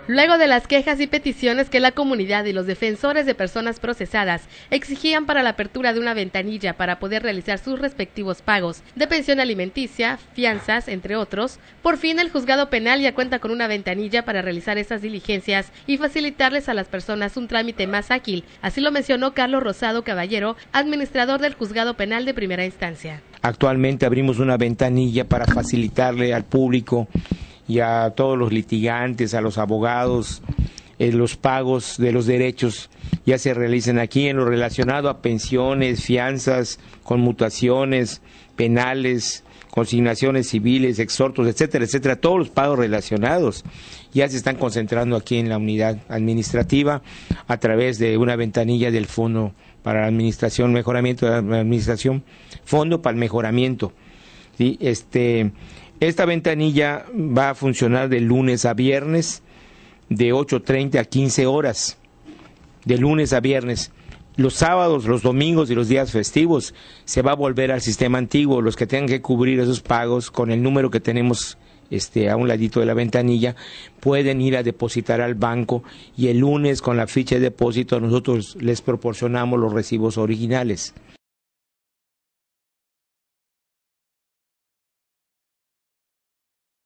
Luego de las quejas y peticiones que la comunidad y los defensores de personas procesadas exigían para la apertura de una ventanilla para poder realizar sus respectivos pagos de pensión alimenticia, fianzas, entre otros, por fin el juzgado penal ya cuenta con una ventanilla para realizar estas diligencias y facilitarles a las personas un trámite más ágil. Así lo mencionó Carlos Rosado Caballero, administrador del juzgado penal de primera instancia. Actualmente abrimos una ventanilla para facilitarle al público y a todos los litigantes, a los abogados, los pagos de los derechos ya se realicen aquí en lo relacionado a pensiones, fianzas, conmutaciones, penales, consignaciones civiles, exhortos, etcétera, etcétera. Todos los pagos relacionados ya se están concentrando aquí en la unidad administrativa a través de una ventanilla del Fondo para la Administración, Mejoramiento de la Administración, Fondo para el Mejoramiento. ¿Sí? Esta ventanilla va a funcionar de lunes a viernes, de 8:30 a 15 horas, de lunes a viernes. Los sábados, los domingos y los días festivos se va a volver al sistema antiguo. Los que tengan que cubrir esos pagos con el número que tenemos a un ladito de la ventanilla, pueden ir a depositar al banco y el lunes con la ficha de depósito nosotros les proporcionamos los recibos originales.